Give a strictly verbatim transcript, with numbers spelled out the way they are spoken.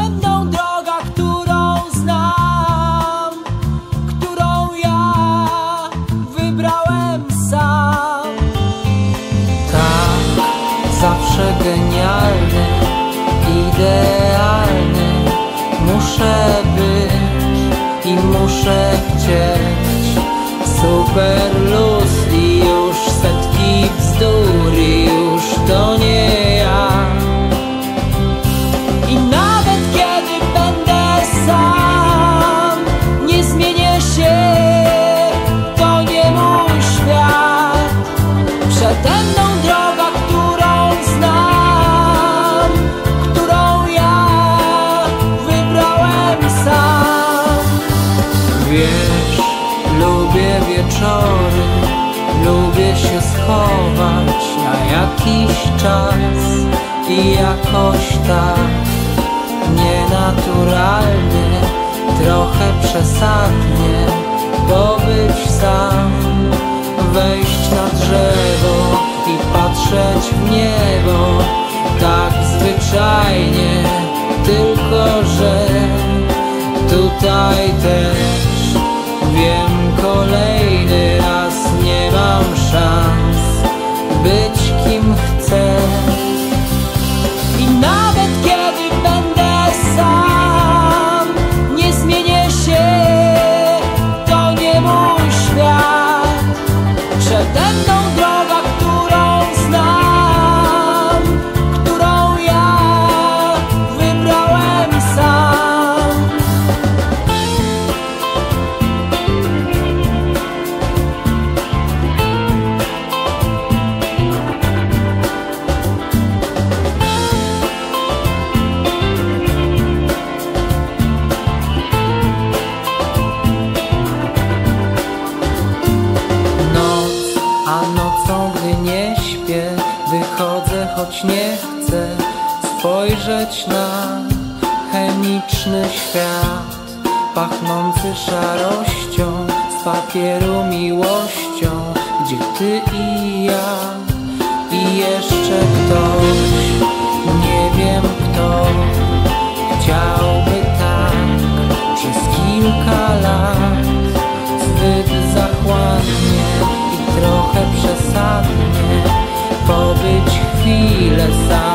mną droga, którą znam, którą ja wybrałem sam. Tak, zawsze genialny, idealny muszę być i muszę chcieć. Super luz i już setki bzdur i już to nie ja. I nawet kiedy będę sam, nie zmienię się, to nie mój świat. Przede mną droga, którą znam, którą ja wybrałem sam. Wiesz, lubię wieczory, lubię się schować na jakiś czas i jakoś tak nienaturalnie, trochę przesadnie pobyć sam, wejść na drzewo i patrzeć w niebo, tak zwyczajnie, tylko że tutaj też wiem, kolejny raz nie mam szans być kim chcę. I nawet kiedy będę sam, nie zmienię się, to nie mój świat. Przede mną droga, którą znam, którą ja wybrałem sam. A nocą, gdy nie śpię, wychodzę, choć nie chcę spojrzeć na chemiczny świat, pachnący szarością, z papieru miłością, gdzie ty i ja i jeszcze ktoś, nie wiem kto, chciałby tak przez kilka lat, zbyt zachłannie, trochę przesadnie pobyć chwilę sam.